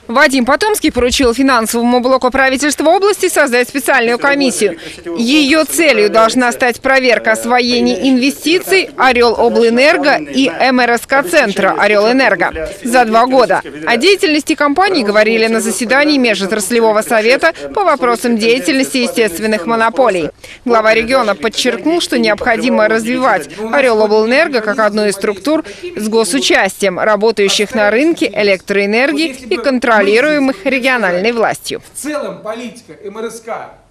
Вадим Потомский поручил финансовому блоку правительства области создать специальную комиссию. Ее целью должна стать проверка освоения инвестиций Орел-Облэнерго и МРСК-центра Орел-Энерго за 2 года. О деятельности компании говорили на заседании Межотраслевого совета по вопросам деятельности естественных монополий. Глава региона подчеркнул, что необходимо развивать Орел-Облэнерго как одну из структур с госучастием, работающих на рынке электроэнергии и контролируемых региональной властью. В целом политика МРСК